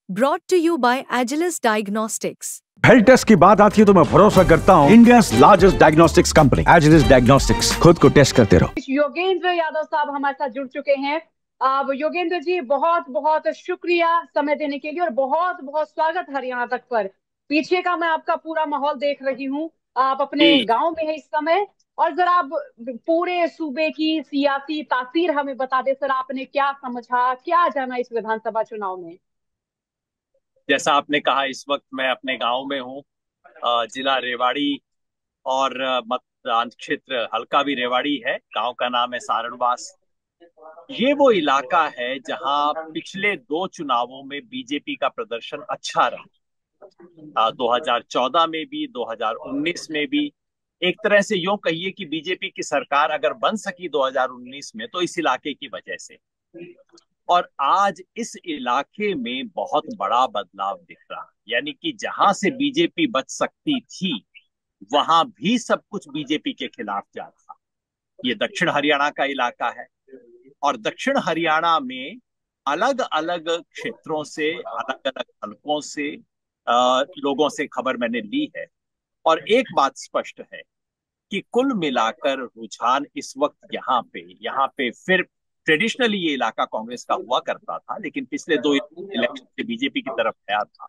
Brought to you by Agilus Diagnostics. Health test की बात आती है तो मैं भरोसा करता हूँ India largest diagnostics company Agilus diagnostics. खुद को टेस्ट करते रहो। योगेंद्र यादव साहब हमारे साथ जुड़ चुके हैं। योगेंद्र जी, बहुत बहुत शुक्रिया समय देने के लिए और बहुत बहुत स्वागत है यहाँ तक पर। पीछे का मैं आपका पूरा माहौल देख रही हूँ, आप अपने गांव में है इस समय। और जरा आप पूरे सूबे की सियासी तासीर हमें बता दे सर, आपने क्या समझा, क्या जाना इस विधानसभा चुनाव में? जैसा आपने कहा, इस वक्त मैं अपने गांव में हूँ, जिला रेवाड़ी और मतदान क्षेत्र हल्का भी रेवाड़ी है। गांव का नाम है सारणवास। ये वो इलाका है जहां पिछले दो चुनावों में बीजेपी का प्रदर्शन अच्छा रहा। 2014 में भी, 2019 में भी। एक तरह से यूं कहिए कि बीजेपी की सरकार अगर बन सकी 2019 में तो इस इलाके की वजह से। और आज इस इलाके में बहुत बड़ा बदलाव दिख रहा है, यानी कि जहां से बीजेपी बच सकती थी वहां भी सब कुछ बीजेपी के खिलाफ जा रहा। ये दक्षिण हरियाणा का इलाका है और दक्षिण हरियाणा में अलग अलग क्षेत्रों से, अलग अलग हलकों से लोगों से खबर मैंने ली है। और एक बात स्पष्ट है कि कुल मिलाकर रुझान इस वक्त यहाँ पे फिर ट्रेडिशनली ये इलाका कांग्रेस का हुआ करता था, लेकिन पिछले दो इलेक्शन से बीजेपी की तरफ गया था।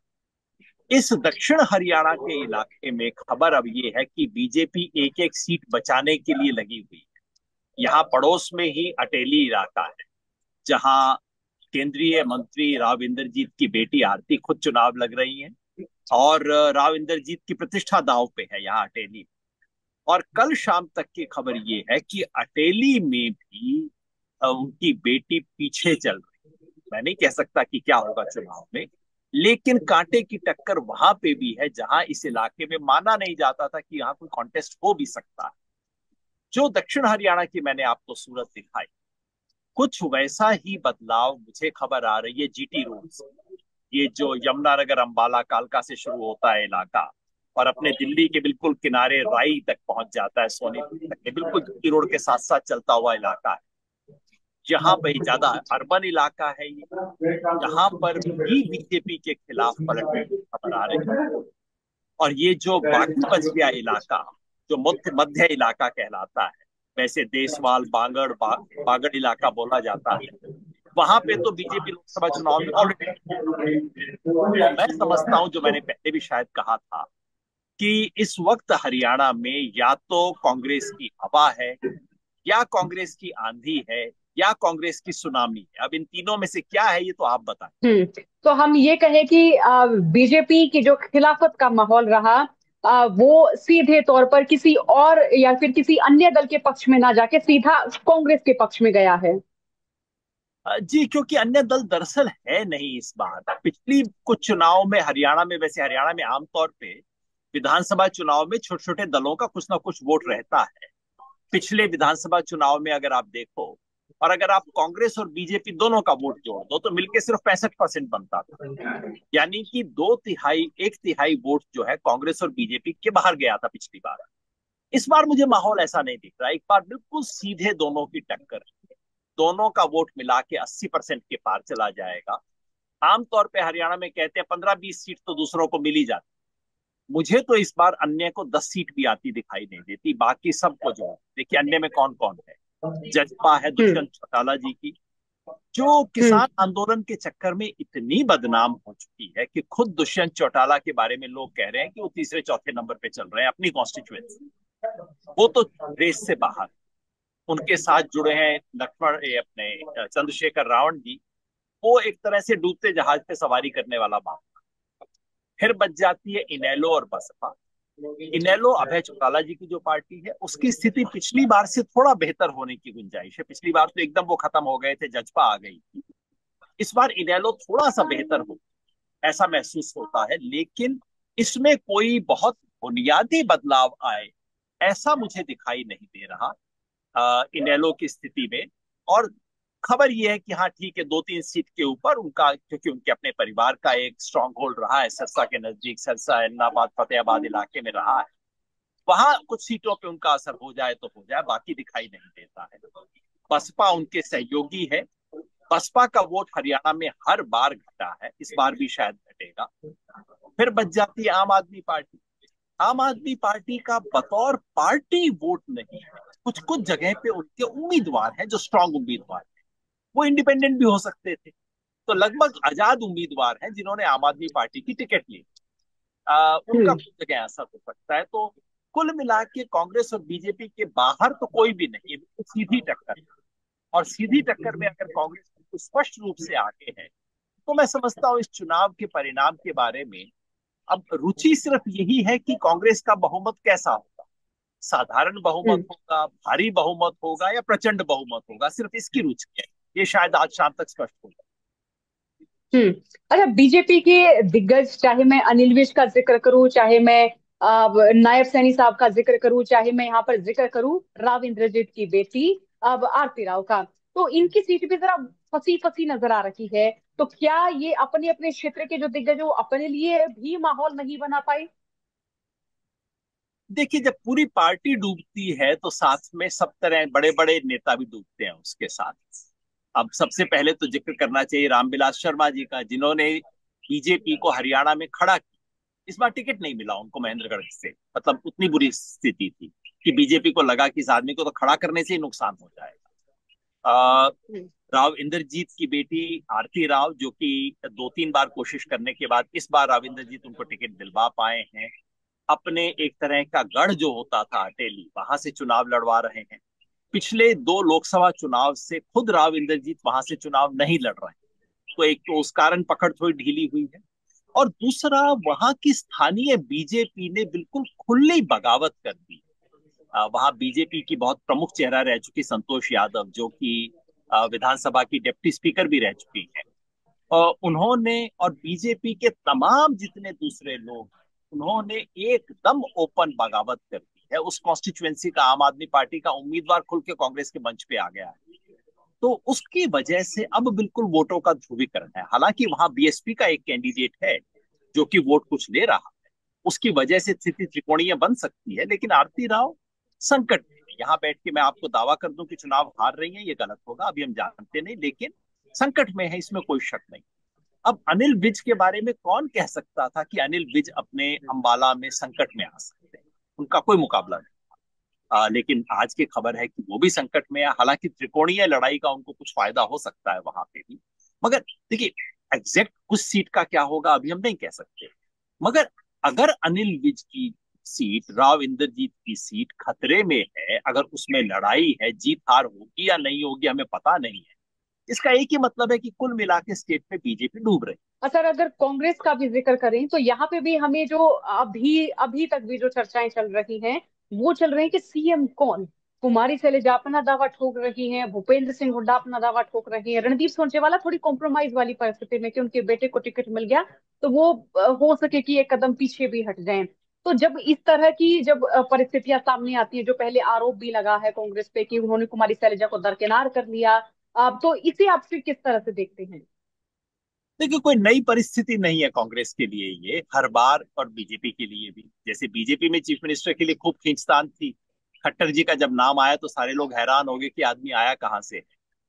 इस दक्षिण हरियाणा के इलाके में खबर अब ये है कि बीजेपी एक एक सीट बचाने के लिए लगी हुई है। यहाँ पड़ोस में ही अटेली इलाका है जहां केंद्रीय मंत्री राव इंद्रजीत की बेटी आरती खुद चुनाव लग रही हैं और राव इंद्रजीत की प्रतिष्ठा दांव पे है यहाँ अटेली। और कल शाम तक की खबर ये है कि अटेली में भी उनकी बेटी पीछे चल रही है। मैं नहीं कह सकता कि क्या होगा चुनाव में, लेकिन कांटे की टक्कर वहां पे भी है जहां इस इलाके में माना नहीं जाता था कि यहाँ कोई कॉन्टेस्ट हो भी सकता है। जो दक्षिण हरियाणा की मैंने आपको सूरत दिखाई, कुछ वैसा ही बदलाव मुझे खबर आ रही है जीटी रोड से। ये जो यमुनानगर अंबाला कालका से शुरू होता है इलाका और अपने दिल्ली के बिल्कुल किनारे राई तक पहुंच जाता है, सोनीपत तक, बिल्कुल जीटी रोड के साथ साथ चलता हुआ इलाका है। जहां पर ज्यादा अर्बन इलाका है ये, जहां पर भी बीजेपी के खिलाफ पलटने की खबर आ रही है। और ये जो बाकी बच गया इलाका, जो मध्य इलाका कहलाता है, वैसे देसवाल बागड़ इलाका बोला जाता है, वहां पे तो बीजेपी लोकसभा चुनाव में ऑलरेडी। मैं समझता हूं, जो मैंने पहले भी शायद कहा था, कि इस वक्त हरियाणा में या तो कांग्रेस की हवा है, या कांग्रेस की आंधी है, या कांग्रेस की सुनामी है। अब इन तीनों में से क्या है ये तो आप बताएं। तो हम ये कहें कि बीजेपी की जो खिलाफत का माहौल रहा, वो सीधे तौर पर किसी और या फिर किसी अन्य दल के पक्ष में ना जाके सीधा कांग्रेस के पक्ष में गया है। जी, क्योंकि अन्य दल दरअसल है नहीं इस बार। पिछली कुछ चुनाव में हरियाणा में, वैसे हरियाणा में आमतौर पे विधानसभा चुनाव में छोटे छोटे दलों का कुछ ना कुछ वोट रहता है। पिछले विधानसभा चुनाव में अगर आप देखो, और अगर आप कांग्रेस और बीजेपी दोनों का वोट जोड़ दो तो मिलकर सिर्फ 65% बनता था। यानी कि एक तिहाई वोट जो है कांग्रेस और बीजेपी के बाहर गया था पिछली बार। इस बार मुझे माहौल ऐसा नहीं दिख रहा। एक बार बिल्कुल सीधे दोनों की टक्कर, दोनों का वोट मिला के 80% के पार चला जाएगा। आमतौर पे हरियाणा में कहते हैं 15-20 सीट तो दूसरों को मिल ही जाती। मुझे तो इस बार अन्य को 10 सीट भी आती दिखाई नहीं देती। बाकी सबको जो देखिए, अन्य में कौन कौन है। जजपा है दुष्यंत चौटाला जी की, जो किसान आंदोलन के चक्कर में इतनी बदनाम हो चुकी है कि खुद दुष्यंत चौटाला के बारे में लोग कह रहे हैं कि वो तीसरे चौथे नंबर पे चल रहे हैं अपनी कॉन्स्टिट्यूएंसी। वो तो रेस से बाहर। उनके साथ जुड़े हैं लक्ष्मण, अपने चंद्रशेखर रावण जी। वो एक तरह से डूबते जहाज पे सवारी करने वाला बात। फिर बच जाती है इनेलो और बसपा। इनेलो अभय चौटाला जी की जो पार्टी है, उसकी स्थिति पिछली बार से थोड़ा बेहतर होने की गुंजाइश है। पिछली बार तो एकदम वो खत्म हो गए थे, जजपा आ गई थी। इस बार इनेलो थोड़ा सा बेहतर हो, ऐसा महसूस होता है। लेकिन इसमें कोई बहुत बुनियादी बदलाव आए ऐसा मुझे दिखाई नहीं दे रहा इनेलो की स्थिति में। और खबर यह है कि हाँ ठीक है, 2-3 सीट के ऊपर उनका, क्योंकि उनके अपने परिवार का एक स्ट्रांग होल्ड रहा है सिरसा के नजदीक, सिरसा एलनाबाद फतेहाबाद इलाके में रहा है। वहां कुछ सीटों पे उनका असर हो जाए तो हो जाए, बाकी दिखाई नहीं देता है। बसपा उनके सहयोगी है बसपा का वोट हरियाणा में हर बार घटा है, इस बार भी शायद घटेगा। फिर बच जाती है आम आदमी पार्टी। आम आदमी पार्टी का बतौर पार्टी वोट नहीं है, कुछ कुछ जगह पे उनके उम्मीदवार हैं जो स्ट्रांग उम्मीदवार हैं, वो इंडिपेंडेंट भी हो सकते थे। तो लगभग आजाद उम्मीदवार हैं जिन्होंने आम आदमी पार्टी की टिकट ली। उनका हम्म। कुछ जगह ऐसा हो सकता है। तो कुल मिला के कांग्रेस और बीजेपी के बाहर तो कोई भी नहीं है, बिल्कुल सीधी टक्कर। और सीधी टक्कर में अगर कांग्रेस बिल्कुल स्पष्ट रूप से आगे है, तो मैं समझता हूँ इस चुनाव के परिणाम के बारे में अब रुचि सिर्फ यही है कि कांग्रेस का बहुमत कैसा होगा। साधारण बहुमत हम्म। होगा, भारी बहुमत होगा, या प्रचंड बहुमत होगा, सिर्फ इसकी रुचि है। ये शायद आज शाम तक स्पष्ट होगा। हम्म। अच्छा, बीजेपी के दिग्गज, चाहे मैं अनिल विज का जिक्र करूं, चाहे मैं नायब सैनी साहब का जिक्र करूं, चाहे मैं यहाँ पर जिक्र करूं राव इंद्रजीत की बेटी अब आरती राव का, तो इनकी सीट भी जरा फंसी फंसी नजर आ रही है। तो क्या ये अपने अपने क्षेत्र के जो दिग्गज हैं, वो अपने लिए भी माहौल नहीं बना पाए? देखिए, जब पूरी पार्टी डूबती है तो साथ में सब तरह बड़े बड़े नेता भी डूबते हैं उसके साथ। अब सबसे पहले तो जिक्र करना चाहिए रामविलास शर्मा जी का, जिन्होंने बीजेपी को हरियाणा में खड़ा किया। इस बार टिकट नहीं मिला उनको महेंद्रगढ़ से, मतलब उतनी बुरी स्थिति थी कि बीजेपी को लगा कि इस आदमी को तो खड़ा करने से ही नुकसान हो जाएगा। हम्म। राव इंद्रजीत की बेटी आरती राव, जो कि 2-3 बार कोशिश करने के बाद इस बार राव इंद्रजीत उनको टिकट दिलवा पाए हैं। अपने एक तरह का गढ़ जो होता था अटेली, वहां से चुनाव लड़वा रहे हैं। पिछले 2 लोकसभा चुनाव से खुद राव इंद्रजीत वहां से चुनाव नहीं लड़ रहे हैं, तो एक तो उस कारण पकड़ थोड़ी ढीली हुई है। और दूसरा, वहां की स्थानीय बीजेपी ने बिल्कुल खुली बगावत कर दी। वहां बीजेपी की बहुत प्रमुख चेहरा रह चुकी संतोष यादव, जो कि विधानसभा की डिप्टी स्पीकर भी रह चुकी हैं, उन्होंने और बीजेपी के तमाम जितने दूसरे लोग, उन्होंने एकदम ओपन बगावत कर दी है। उस कॉन्स्टिट्युएंसी का आम आदमी पार्टी का उम्मीदवार खुल के कांग्रेस के मंच पे आ गया है। तो उसकी वजह से अब बिल्कुल वोटों का ध्रुवीकरण है। हालांकि वहां बीएसपी का एक कैंडिडेट है जो कि वोट कुछ ले रहा है, उसकी वजह से स्थिति त्रिकोणीय बन सकती है। लेकिन आरती राव संकट में है। यहाँ बैठ के मैं आपको दावा कर दूं कि चुनाव हार रही है, ये गलत होगा, अभी हम जानते नहीं, लेकिन संकट में है, इसमें कोई शक नहीं। अब अनिल विज के बारे में कौन कह सकता था कि अनिल विज अपने अंबाला में संकट में आ सकते हैं, उनका कोई मुकाबला नहीं। लेकिन आज की खबर है कि वो भी संकट में है। हालांकि त्रिकोणीय लड़ाई का उनको कुछ फायदा हो सकता है वहां पे भी, मगर देखिए, एग्जैक्ट उस सीट का क्या होगा अभी हम नहीं कह सकते। मगर अगर अनिल विज की सीट, राव इंद्रजीत की सीट खतरे में है, अगर उसमें लड़ाई है, जीत हार होगी या नहीं होगी हमें पता नहीं है, इसका एक ही मतलब है कि कुल मिला के स्टेट में बीजेपी डूब रही सर, अगर कांग्रेस का भी जिक्र करें तो यहाँ पे भी हमें जो अभी अभी तक भी जो चर्चाएं चल रही हैं, वो चल रही है कि सीएम कौन। कुमारी शैलजा अपना दावा ठोक रही हैं, भूपेंद्र सिंह हुड्डा अपना दावा ठोक रही हैं, रणदीप सुरजेवाला थोड़ी कॉम्प्रोमाइज वाली परिस्थिति में कि उनके बेटे को टिकट मिल गया, तो वो हो सके कि एक कदम पीछे भी हट जाएं। तो जब इस तरह की जब परिस्थितियां सामने आती है, जो पहले आरोप भी लगा है कांग्रेस पे कि उन्होंने कुमारी शैलजा को दरकिनार कर लिया, अब तो इसे आप फिर किस तरह से देखते हैं? देखिए, कोई नई परिस्थिति नहीं है कांग्रेस के लिए ये, हर बार, और बीजेपी के लिए भी। जैसे बीजेपी में चीफ मिनिस्टर के लिए खूब खींचतान थी, खट्टर जी का जब नाम आया तो सारे लोग हैरान हो गए कि आदमी आया कहाँ से है।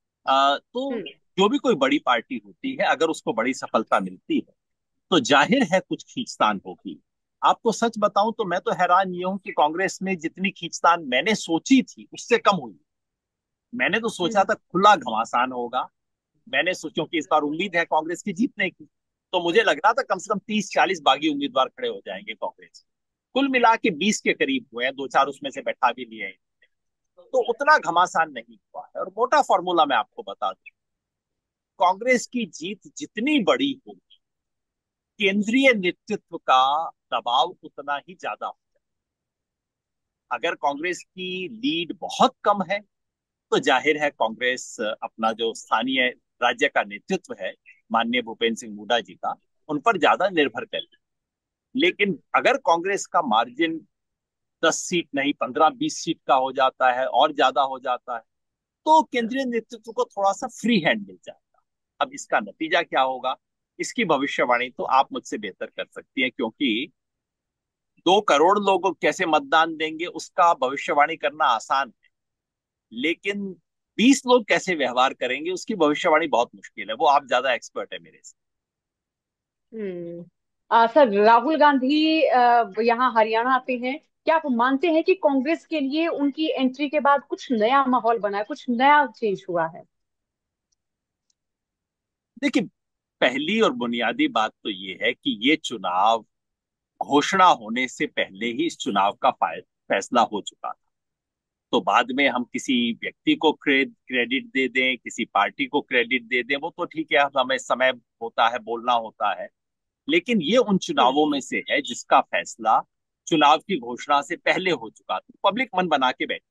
तो हम्म। जो भी कोई बड़ी पार्टी होती है, अगर उसको बड़ी सफलता मिलती है तो जाहिर है कुछ खींचतान होगी। आपको सच बताऊं तो मैं तो हैरान ये हूं कि कांग्रेस में जितनी खींचतान मैंने सोची थी उससे कम हुई। मैंने तो सोचा हम्म। था खुला घमासान होगा। मैंने सोचा कि इस बार उम्मीद है कांग्रेस की जीतने की, तो मुझे लग रहा था कम से कम 30-40 बागी उम्मीदवार खड़े हो जाएंगे कांग्रेस। कुल मिला के 20 के करीब हुए हैं, 2-4 उसमें से बैठा भी लिए हैं। तो उतना घमासान नहीं हुआ है। और मोटा फॉर्मूला मैं आपको बता दूं, कांग्रेस की जीत जितनी बड़ी होगी, केंद्रीय नेतृत्व का दबाव उतना ही ज्यादा होगा। अगर कांग्रेस की लीड बहुत कम है तो जाहिर है कांग्रेस अपना जो स्थानीय राज्य का नेतृत्व है, माननीय भूपेंद्र सिंह हुड्डा जी का, उन पर ज्यादा निर्भर करेगी। लेकिन अगर कांग्रेस का मार्जिन 10 सीट नहीं 15-20 सीट का हो जाता है और ज्यादा हो जाता है, तो केंद्रीय नेतृत्व को थोड़ा सा फ्री हैंड मिल जाएगा। अब इसका नतीजा क्या होगा, इसकी भविष्यवाणी तो आप मुझसे बेहतर कर सकती हैं, क्योंकि 2 करोड़ लोग कैसे मतदान देंगे उसका भविष्यवाणी करना आसान है। लेकिन 20 लोग कैसे व्यवहार करेंगे उसकी भविष्यवाणी बहुत मुश्किल है, वो आप ज्यादा एक्सपर्ट है मेरे से। हम्म। सर, राहुल गांधी यहाँ हरियाणा आते हैं। क्या आप मानते हैं कि कांग्रेस के लिए उनकी एंट्री के बाद कुछ नया माहौल बना है, कुछ नया चेंज हुआ है? देखिए, पहली और बुनियादी बात तो ये है कि ये चुनाव घोषणा होने से पहले ही इस चुनाव का फैसला हो चुका था। तो बाद में हम किसी व्यक्ति को क्रेडिट दे दें, किसी पार्टी को क्रेडिट दे दें, वो तो ठीक है, हमें समय होता है, बोलना होता है। लेकिन ये उन हम्म। चुनावों में से है जिसका फैसला चुनाव की घोषणा से पहले हो चुका था, पब्लिक मन बना के बैठी।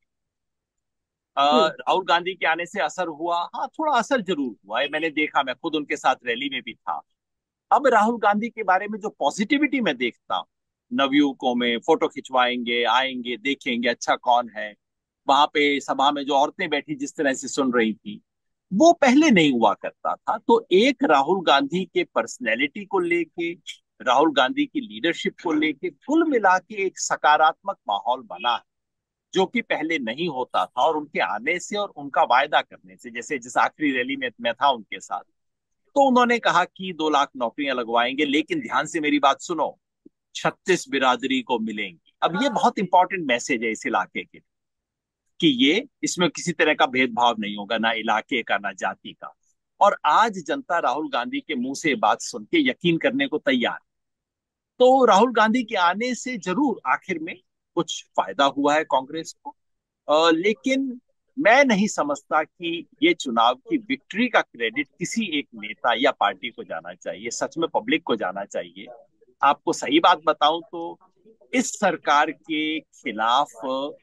हम्म। राहुल गांधी के आने से असर हुआ, हाँ थोड़ा असर जरूर हुआ है, मैंने देखा, मैं खुद उनके साथ रैली में भी था। अब राहुल गांधी के बारे में जो पॉजिटिविटी मैं देखता हूँ, नवयुवकों में फोटो खिंचवाएंगे, आएंगे, देखेंगे अच्छा कौन है, वहां पे सभा में जो औरतें बैठी जिस तरह से सुन रही थी, वो पहले नहीं हुआ करता था। तो एक राहुल गांधी के पर्सनैलिटी को लेके, राहुल गांधी की लीडरशिप को लेके कुल मिला के एक सकारात्मक माहौल बना है, जो कि पहले नहीं होता था। और उनके आने से और उनका वायदा करने से, जैसे जिस आखिरी रैली में मैं था उनके साथ, तो उन्होंने कहा कि 2 लाख नौकरियां लगवाएंगे, लेकिन ध्यान से मेरी बात सुनो, 36 बिरादरी को मिलेंगी। अब ये बहुत इंपॉर्टेंट मैसेज है इस इलाके के, कि ये इसमें किसी तरह का भेदभाव नहीं होगा, ना इलाके का ना जाति का। और आज जनता राहुल गांधी के मुंह से बात सुन के यकीन करने को तैयार है। तो राहुल गांधी के आने से जरूर आखिर में कुछ फायदा हुआ है कांग्रेस को। लेकिन मैं नहीं समझता कि ये चुनाव की विक्ट्री का क्रेडिट किसी एक नेता या पार्टी को जाना चाहिए, सच में पब्लिक को जाना चाहिए। आपको सही बात बताऊं तो इस सरकार के खिलाफ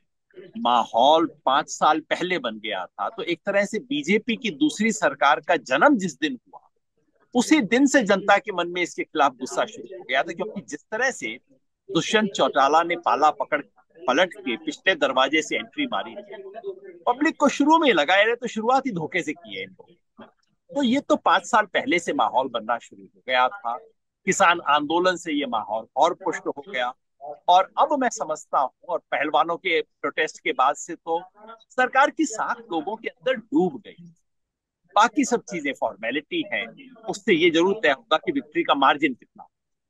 माहौल 5 साल पहले बन गया था। तो एक तरह से बीजेपी की दूसरी सरकार का जन्म जिस दिन हुआ, उसी दिन से जनता के मन में इसके खिलाफ गुस्सा शुरू हो गया था। क्योंकि जिस तरह से दुष्यंत चौटाला ने पाला पकड़ पलट के पिछले दरवाजे से एंट्री मारी थी, पब्लिक को शुरू में लगा रहे तो शुरुआत ही धोखे से की है इनको। तो ये तो 5 साल पहले से माहौल बनना शुरू हो गया था। किसान आंदोलन से ये माहौल और पुष्ट हो गया। और अब मैं समझता हूँ, और पहलवानों के प्रोटेस्ट के बाद से तो सरकार की साख लोगों के अंदर डूब गई। बाकी सब चीजें फॉर्मेलिटी है, उससे ये जरूर तय होगा कि विक्ट्री का मार्जिन कितना।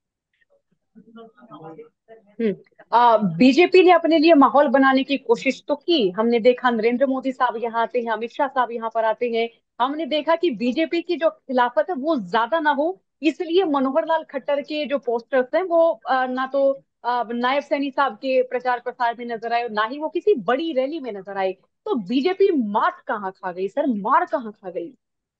बीजेपी ने अपने लिए माहौल बनाने की कोशिश तो की। हमने देखा नरेंद्र मोदी साहब यहाँ आते हैं, अमित शाह साहब यहाँ पर आते हैं। हमने देखा कि बीजेपी की जो खिलाफत है वो ज्यादा ना हो, इसलिए मनोहर लाल खट्टर के जो पोस्टर्स हैं वो ना तो नायब सैनी साहब के प्रचार प्रसार में नजर आए, ना ही वो किसी बड़ी रैली में नजर आए। तो बीजेपी मात कहाँ खा गई सर, मार कहाँ खा गई?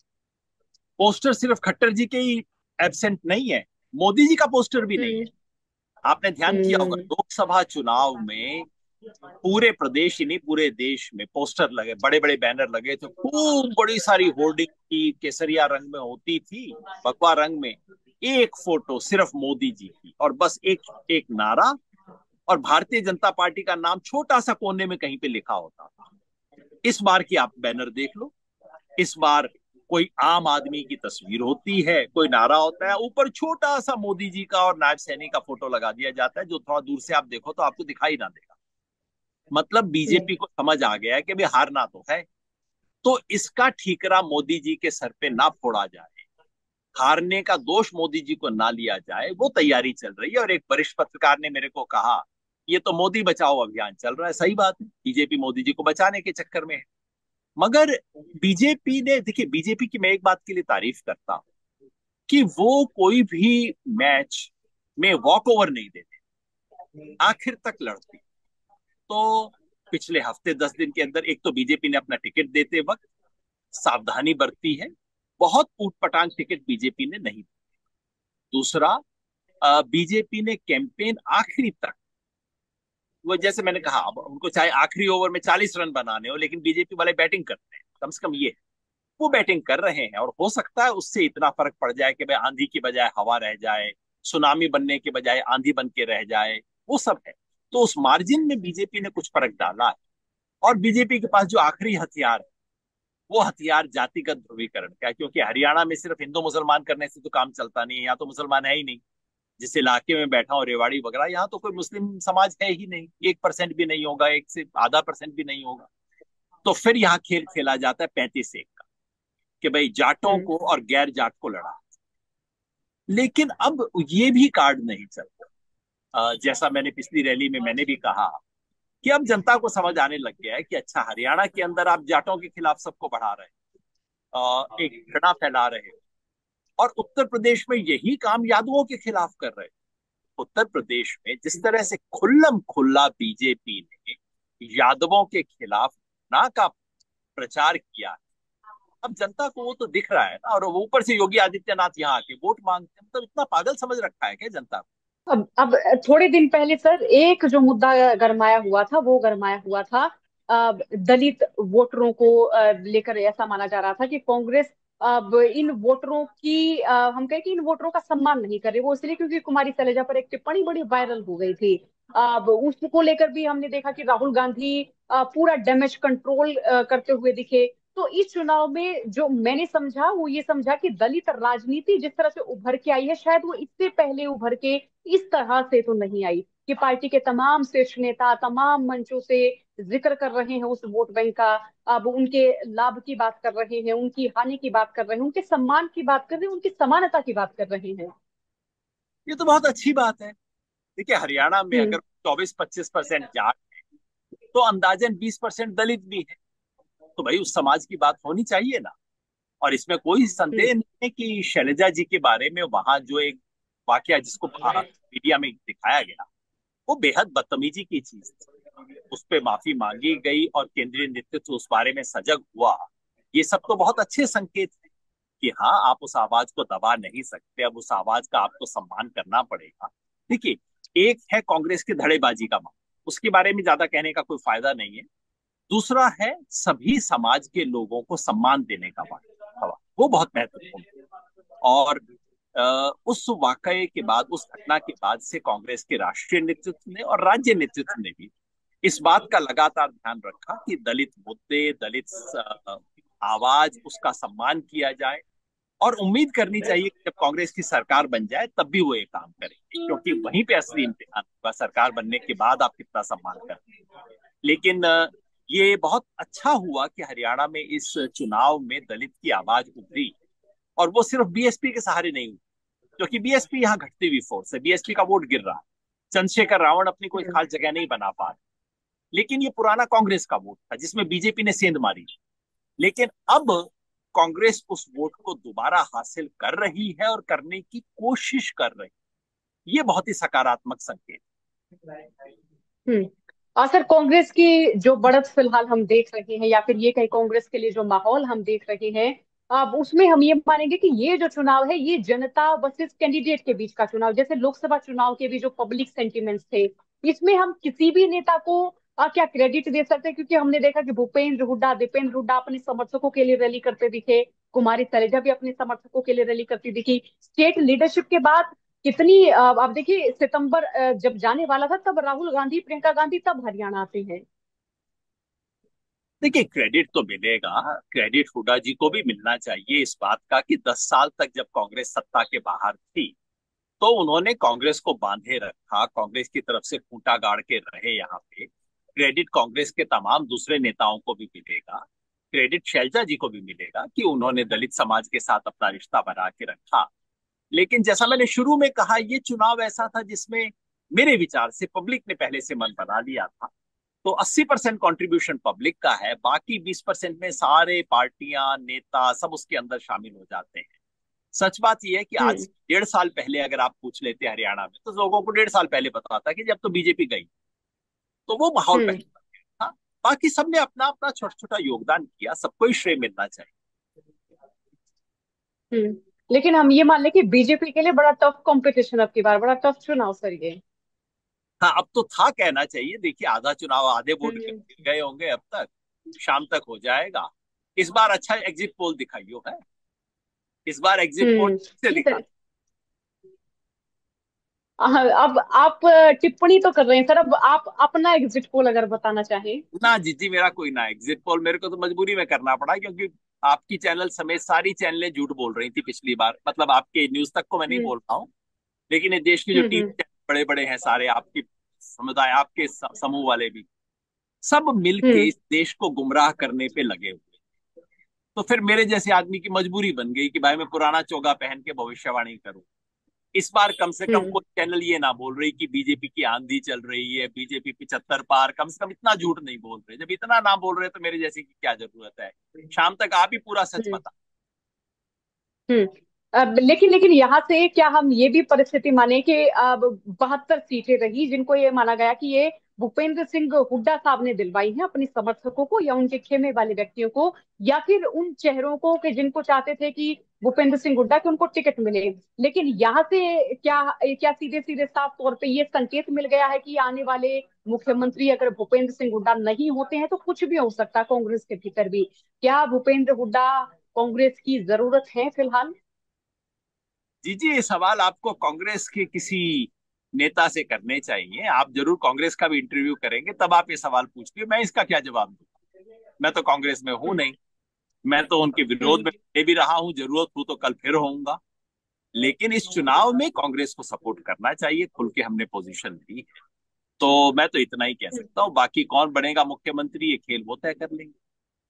पोस्टर सिर्फ खट्टर जी के ही एब्सेंट नहीं है, मोदी जी का पोस्टर भी नहीं हम्म। है। आपने ध्यान किया होगा, हम्म। लोकसभा चुनाव में पूरे प्रदेश ही नहीं पूरे देश में पोस्टर लगे, बड़े बड़े बैनर लगे थे, खूब बड़ी सारी होर्डिंग की, केसरिया रंग में होती थी, भगवा रंग में। एक फोटो सिर्फ मोदी जी की, और बस एक एक नारा, और भारतीय जनता पार्टी का नाम छोटा सा कोने में कहीं पे लिखा होता था। इस बार की आप बैनर देख लो, इस बार कोई आम आदमी की तस्वीर होती है, कोई नारा होता है, ऊपर छोटा सा मोदी जी का और नायब सैनी का फोटो लगा दिया जाता है, जो थोड़ा दूर से आप देखो तो आपको दिखाई ना देगा। मतलब बीजेपी को समझ आ गया है कि भाई हारना तो है, तो इसका ठीकरा मोदी जी के सर पे ना फोड़ा जाए, हारने का दोष मोदी जी को ना लिया जाए, वो तैयारी चल रही है। और एक वरिष्ठ पत्रकार ने मेरे को कहा, ये तो मोदी बचाओ अभियान चल रहा है। सही बात है, बीजेपी मोदी जी को बचाने के चक्कर में है। मगर बीजेपी ने, देखिए बीजेपी की मैं एक बात के लिए तारीफ करता हूं कि वो कोई भी मैच में वॉक ओवर नहीं देते, आखिर तक लड़ती। तो पिछले हफ्ते 10 दिन के अंदर एक तो बीजेपी ने अपना टिकट देते वक्त सावधानी बरती है, बहुत ऊटपटांग टिकट बीजेपी ने नहीं दी। दूसरा, बीजेपी ने कैंपेन आखिरी तक, वो जैसे मैंने कहा, अब उनको चाहे आखिरी ओवर में 40 रन बनाने हो, लेकिन बीजेपी वाले बैटिंग करते हैं, कम से कम ये, वो बैटिंग कर रहे हैं। और हो सकता है उससे इतना फर्क पड़ जाए कि भाई आंधी की बजाय हवा रह जाए, सुनामी बनने के बजाय आंधी बन के रह जाए, वो सब है। तो उस मार्जिन में बीजेपी ने कुछ फर्क डाला है। और बीजेपी के पास जो आखिरी हथियार है, वो हथियार जातिगत ध्रुवीकरण का है। क्योंकि हरियाणा में सिर्फ हिंदू मुसलमान करने से तो काम चलता नहीं है, यहाँ तो मुसलमान है ही नहीं। जिस इलाके में बैठा हूँ रेवाड़ी वगैरह, यहाँ तो कोई मुस्लिम समाज है ही नहीं, 1% भी नहीं होगा, 1 से आधा % भी नहीं होगा। तो फिर यहाँ खेल खेला जाता है 35-1 का, कि भाई जाटों को और गैर जाट को लड़ा। लेकिन अब ये भी कार्ड नहीं चलता। जैसा मैंने पिछली रैली में मैंने भी कहा कि अब जनता को समझ आने लग गया है कि अच्छा, हरियाणा के अंदर आप जाटों के खिलाफ सबको बढ़ा रहे हैं, एक घृणा फैला रहे हैं, और उत्तर प्रदेश में यही काम यादवों के खिलाफ कर रहे हैं। उत्तर प्रदेश में जिस तरह से खुल्लम खुल्ला बीजेपी ने यादवों के खिलाफ घृणा का प्रचार किया है, अब जनता को वो तो दिख रहा है ना। और वो ऊपर से योगी आदित्यनाथ यहाँ आके वोट मांगते हैं, मतलब इतना पागल समझ रखा है क्या जनता को? अब थोड़े दिन पहले सर एक जो मुद्दा गरमाया हुआ था वो गरमाया हुआ था दलित वोटरों को लेकर। ऐसा माना जा रहा था कि कांग्रेस अब इन वोटरों की हम कहें कि इन वोटरों का सम्मान नहीं कर रही, वो इसलिए क्योंकि कुमारी शैलजा पर एक टिप्पणी बड़ी वायरल हो गई थी। अब उसको लेकर भी हमने देखा कि राहुल गांधी पूरा डैमेज कंट्रोल करते हुए दिखे। तो इस चुनाव में जो मैंने समझा वो ये समझा कि दलित राजनीति जिस तरह से उभर के आई है, शायद वो इससे पहले उभर के इस तरह से तो नहीं आई। कि पार्टी के तमाम शीर्ष नेता तमाम मंचों से जिक्र कर रहे हैं उस वोट बैंक का। अब उनके लाभ की बात कर रहे हैं, उनकी हानि की बात कर रहे हैं, उनके सम्मान की बात कर रहे हैं, उनकी समानता की बात कर रहे हैं। ये तो बहुत अच्छी बात है। देखिए, हरियाणा में हम्म। अगर 24-25% जाट है, तो अंदाजन 20% दलित भी है। तो भाई उस समाज की बात होनी चाहिए ना। और इसमें कोई हम्म। संदेह नहीं है कि शैलजा जी के बारे में वहां जो एक वाकया जिसको मीडिया में दिखाया गया, वो बेहद बदतमीजी की चीज थी। उस पे माफी मांगी गई और केंद्रीय नेतृत्व उस बारे में सजग हुआ। ये सब तो बहुत अच्छे संकेत हैं कि हाँ, आप उस आवाज को दबा नहीं सकते, अब उस आवाज का आपको सम्मान करना पड़ेगा। देखिए, एक है कांग्रेस की धड़ेबाजी का मामला, उसके बारे में ज्यादा कहने का कोई फायदा नहीं है। दूसरा है सभी समाज के लोगों को सम्मान देने का सवाल, वो बहुत महत्वपूर्ण है। और उस वाकये के बाद, उस घटना के बाद से कांग्रेस के राष्ट्रीय नेतृत्व ने और राज्य नेतृत्व ने भी इस बात का लगातार ध्यान रखा कि दलित मुद्दे, दलित आवाज, उसका सम्मान किया जाए। और उम्मीद करनी चाहिए कि जब कांग्रेस की सरकार बन जाए तब भी वो ये काम करेंगे, क्योंकि वहीं पे असली इम्तिहान होगा, सरकार बनने के बाद आप कितना सम्मान करते हैं। लेकिन ये बहुत अच्छा हुआ कि हरियाणा में इस चुनाव में दलित की आवाज उभरी, और वो सिर्फ बीएसपी के सहारे नहीं हुई, क्योंकि बीएसपी यहाँ घटती हुई फोर्स है, बीएसपी का वोट गिर रहा है। चंद्रशेखर रावण अपनी कोई खास जगह नहीं बना पा रहे, लेकिन ये पुराना कांग्रेस का वोट था जिसमें बीजेपी ने सेंध मारी। लेकिन अब कांग्रेस उस वोट को दोबारा हासिल कर रही है और करने की कोशिश कर रही है। ये बहुत ही सकारात्मक संकेत। हम्म। और सर कांग्रेस की जो बढ़त फिलहाल हम देख रहे हैं, या फिर ये कहीं कांग्रेस के लिए जो माहौल हम देख रहे हैं, अब उसमें हम ये मानेंगे कि ये जो चुनाव है ये जनता वर्सेस कैंडिडेट के बीच का चुनाव, जैसे लोकसभा चुनाव के भी जो पब्लिक सेंटिमेंट्स थे, इसमें हम किसी भी नेता को क्या क्रेडिट दे सकते हैं? क्योंकि हमने देखा कि भूपेंद्र हुड्डा, दीपेंद्र हुड्डा अपने समर्थकों के लिए रैली करते दिखे, कुमारी शैलजा भी अपने समर्थकों के लिए रैली करती दिखी। स्टेट लीडरशिप के बाद कितनी आप देखिए सितंबर जब जाने वाला था तब राहुल गांधी, प्रियंका गांधी तब हरियाणा आते हैं। देखिए, क्रेडिट तो मिलेगा, क्रेडिट हुड्डा जी को भी मिलना चाहिए इस बात का कि 10 साल तक जब कांग्रेस सत्ता के बाहर थी तो उन्होंने कांग्रेस को बांधे रखा, कांग्रेस की तरफ से खूंटा गाड़ के रहे यहाँ पे। क्रेडिट कांग्रेस के तमाम दूसरे नेताओं को भी मिलेगा, क्रेडिट शैलजा जी को भी मिलेगा कि उन्होंने दलित समाज के साथ अपना रिश्ता बना के रखा। लेकिन जैसा मैंने शुरू में कहा, ये चुनाव ऐसा था जिसमें मेरे विचार से पब्लिक ने पहले से मन बना लिया था। तो 80% कंट्रीब्यूशन पब्लिक का है, बाकी 20% में सारे पार्टियां, नेता सब उसके अंदर शामिल हो जाते हैं। सच बात यह है कि आज हम्म। 1.5 साल पहले अगर आप पूछ लेते हरियाणा में, तो लोगों को 1.5 साल पहले पता था कि जब तो बीजेपी गई, तो वो माहौल हम्म। पहले बन गया था। बाकी सबने अपना अपना छोटा छोटा योगदान किया, सबको ही श्रेय मिलना चाहिए। हम्म। लेकिन हम ये मान लें कि बीजेपी के लिए बड़ा टफ कंपटीशन अब की बार, बड़ा टफ चुनाव सर ये। हाँ, अब तो था कहना चाहिए। देखिए, आधा चुनाव, आधे वोट हम्म। गए होंगे अब तक, शाम तक हो जाएगा। इस बार अच्छा एग्जिट पोल दिखाइयो है, इस बार एग्जिट पोल से नहीं दिखा। सर, अब आप टिप्पणी तो कर रहे हैं सर, अब आप अपना एग्जिट पोल अगर बताना चाहें। ना जीजी, मेरा कोई ना एग्जिट पोल, मेरे को तो मजबूरी में करना पड़ा, क्योंकि आपकी चैनल समेत सारी चैनलें झूठ बोल रही थी पिछली बार। मतलब आपके न्यूज तक को मैं नहीं हम्म। बोल रहा हूँ, लेकिन ये देश की जो हम्म। टीवी बड़े बड़े हैं सारे, आपकी समुदाय, आपके समूह वाले भी, सब मिलके हम्म। इस देश को गुमराह करने पे लगे हुए। तो फिर मेरे जैसे आदमी की मजबूरी बन गई कि भाई मैं पुराना चोगा पहन के भविष्यवाणी करूं। इस बार कम से कम हम्म। कोई चैनल ये ना बोल रही कि बीजेपी की आंधी चल रही है, बीजेपी 75 पार, कम से कम इतना झूठ नहीं बोल रहे। जब इतना ना बोल रहे तो मेरे जैसे की क्या जरूरत है। शाम तक आप ही पूरा सच हम्म। बता। हम्म। अब लेकिन लेकिन यहाँ से क्या हम ये भी परिस्थिति माने कि अब 72 सीटें रही जिनको ये माना गया कि ये भूपेंद्र सिंह हुड्डा साहब ने दिलवाई हैं अपने समर्थकों को या उनके खेमे वाले व्यक्तियों को, या फिर उन चेहरों को कि जिनको चाहते थे कि भूपेंद्र सिंह हुड्डा के उनको टिकट मिले। लेकिन यहाँ से क्या क्या सीधे सीधे साफ तौर पे ये संकेत मिल गया है कि आने वाले मुख्यमंत्री अगर भूपेंद्र सिंह हुड्डा नहीं होते हैं तो कुछ भी हो सकता है कांग्रेस के भीतर भी। क्या भूपेंद्र हुड्डा कांग्रेस की जरूरत है फिलहाल? जी जी, ये सवाल आपको कांग्रेस के किसी नेता से करने चाहिए। आप जरूर कांग्रेस का भी इंटरव्यू करेंगे तब आप ये सवाल पूछते हो, मैं इसका क्या जवाब दूं। मैं तो कांग्रेस में हूं हम्म। नहीं। मैं तो उनके विरोध हम्म। में पहले भी रहा हूं, जरूरत हो तो कल फिर होऊंगा। लेकिन इस चुनाव में कांग्रेस को सपोर्ट करना चाहिए, खुल के हमने पोजीशन ली है। तो मैं तो इतना ही कह सकता हूँ, बाकी कौन बनेगा मुख्यमंत्री ये खेल वो तय कर लेंगे।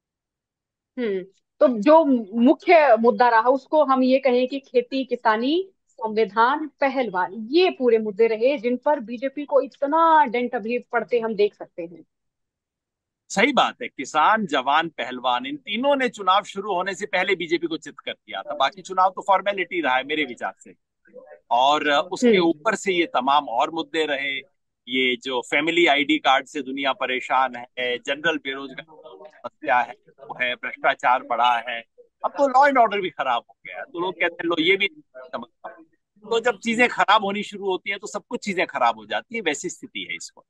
हम्म। तो जो मुख्य मुद्दा रहा उसको हम ये कहें कि खेती किसानी संविधान पहलवान ये पूरे मुद्दे रहे जिन पर बीजेपी को इतना डेंट अभी पड़ते हम देख सकते हैं। सही बात है, किसान जवान पहलवान इन तीनों ने चुनाव शुरू होने से पहले बीजेपी को चित कर दिया था। बाकी चुनाव तो फॉर्मेलिटी रहा है मेरे विचार से। और उसके हम्म। ऊपर से ये तमाम और मुद्दे रहे। ये जो फैमिली आईडी कार्ड से दुनिया परेशान है, जनरल बेरोजगार समस्या है, वो है, भ्रष्टाचार बढ़ा है। अब तो लॉ एंड ऑर्डर भी खराब हो गया है, तो लोग कहते हैं लो ये भी नहीं समझता। तो जब चीजें खराब होनी शुरू होती हैं तो सब कुछ चीजें खराब हो जाती है, वैसी स्थिति है इसको।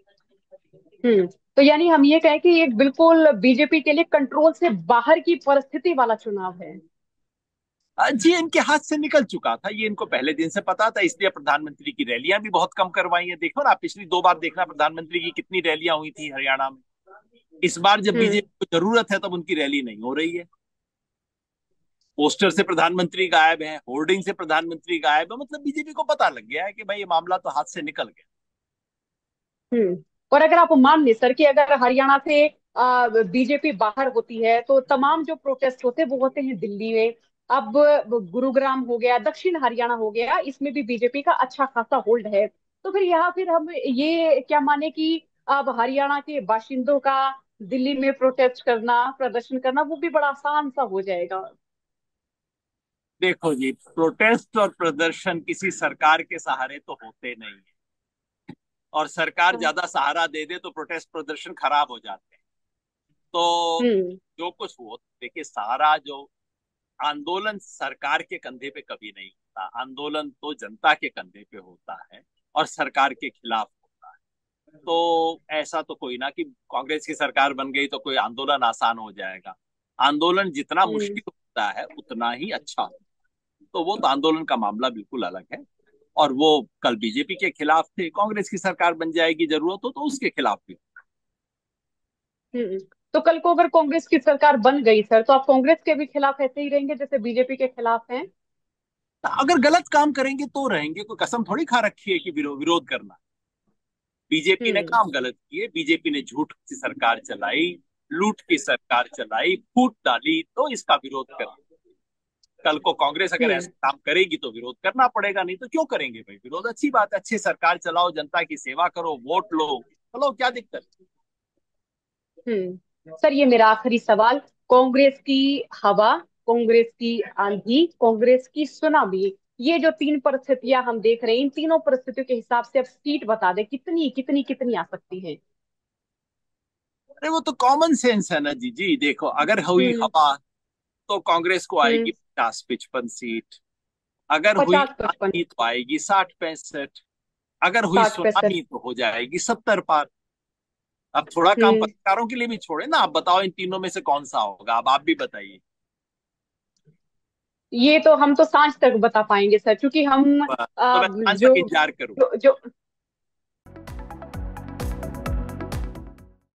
हम्म। तो यानी हम ये कहें कि एक बिल्कुल बीजेपी के लिए कंट्रोल से बाहर की परिस्थिति वाला चुनाव है। जी, इनके हाथ से निकल चुका था, ये इनको पहले दिन से पता था, इसलिए प्रधानमंत्री की रैलियां भी बहुत कम करवाई हैं। देखो ना, पिछली 2 बार देखना प्रधानमंत्री की कितनी रैलियां हुई थी हरियाणा में। इस बार जब हम्म। बीजेपी को जरूरत है तब उनकी रैली नहीं हो रही है। पोस्टर से प्रधानमंत्री गायब है, होर्डिंग से प्रधानमंत्री गायब है, मतलब बीजेपी को पता लग गया है कि भाई ये मामला तो हाथ से निकल गया। हम्म। और अगर आप मान लें सर कि अगर हरियाणा से बीजेपी बाहर होती है तो तमाम जो प्रोटेस्ट होते हैं वो होते हैं दिल्ली में। अब गुरुग्राम हो गया, दक्षिण हरियाणा हो गया, इसमें भी बीजेपी का अच्छा खासा होल्ड है। तो फिर यहाँ फिर हम ये क्या माने कि अब हरियाणा के बाशिंदों का दिल्ली में प्रोटेस्ट करना प्रदर्शन करना वो भी बड़ा आसान सा हो जाएगा। देखो जी, प्रोटेस्ट और प्रदर्शन किसी सरकार के सहारे तो होते नहीं है। और सरकार हाँ। ज्यादा सहारा दे दे तो प्रोटेस्ट प्रदर्शन खराब हो जाते हैं। तो हम्म। जो कुछ हो, देखिए सारा जो आंदोलन सरकार के कंधे पे कभी नहीं होता। आंदोलन तो जनता के कंधे पे होता है और सरकार के खिलाफ होता है। तो ऐसा तो कोई ना कि कांग्रेस की सरकार बन गई तो कोई आंदोलन आसान हो जाएगा। आंदोलन जितना हम्म। मुश्किल होता है उतना ही अच्छा। तो वो तो आंदोलन का मामला बिल्कुल अलग है। और वो कल बीजेपी के खिलाफ थे, कांग्रेस की सरकार बन जाएगी जरूरत हो तो उसके खिलाफ भी। हम्म। तो कल को अगर कांग्रेस की सरकार बन गई सर तो आप कांग्रेस के भी खिलाफ ऐसे ही रहेंगे जैसे बीजेपी के खिलाफ हैं? अगर गलत काम करेंगे तो रहेंगे, कोई कसम थोड़ी खा रखी है कि विरोध करना। बीजेपी ने हम्म। काम गलत किए, बीजेपी ने झूठ की सरकार चलाई, लूट की सरकार चलाई, फूट डाली, तो इसका विरोध कर। कल को कांग्रेस अगर हम्म। ऐसा काम करेगी तो विरोध करना पड़ेगा, नहीं तो क्यों करेंगे भाई विरोध। अच्छी बात है, अच्छी सरकार चलाओ, जनता की सेवा करो, वोट लो, चलो क्या दिक्कत। सर ये मेरा आखिरी सवाल। कांग्रेस की हवा, कांग्रेस की आंधी, कांग्रेस की सुनामी, ये जो तीन परिस्थितियां हम देख रहे हैं इन तीनों परिस्थितियों के हिसाब से अब सीट बता दे कितनी कितनी कितनी आ सकती है? अरे वो तो कॉमन सेंस है ना जी। जी देखो, अगर हुई हम्म। हवा तो कांग्रेस को हम्म। आएगी 50-55 सीट। अगर हुई 50-55। आंधी तो आएगी 60-65। अगर हुई 60-65। सुनामी तो हो जाएगी 70 पार। अब थोड़ा काम हम्म। पत्रकारों के लिए भी छोड़े ना, आप बताओ इन तीनों में से कौन सा होगा, अब आप भी बताइए। ये तो हम तो सांझ तक बता पाएंगे सर क्योंकि हम तो मैं सांझ तक जो इंतजार करूं। जो